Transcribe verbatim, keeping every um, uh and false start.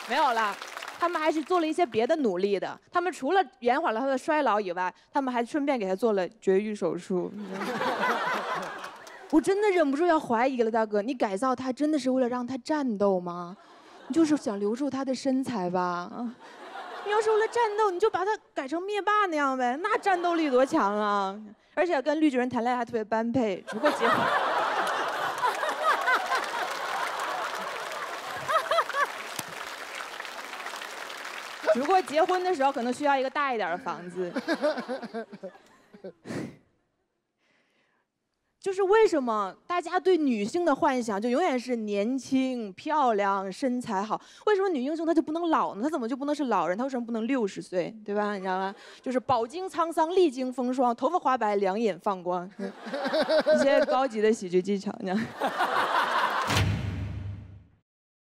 没有了。他们还是做了一些别的努力的。他们除了延缓了他的衰老以外，他们还顺便给他做了绝育手术。我真的忍不住要怀疑了，大哥，你改造他真的是为了让他战斗吗？你就是想留住他的身材吧？你要是为了战斗，你就把他改成灭霸那样呗，那战斗力多强啊！而且跟绿巨人谈恋爱还特别般配，只不过结婚。只不过结婚的时候可能需要一个大一点的房子。就是为什么大家对女性的幻想就永远是年轻、漂亮、身材好？为什么女英雄她就不能老呢？她怎么就不能是老人？她为什么不能六十岁？对吧？你知道吗？就是饱经沧桑、历经风霜、头发花白、两眼放光，一些高级的喜剧技巧，你知道。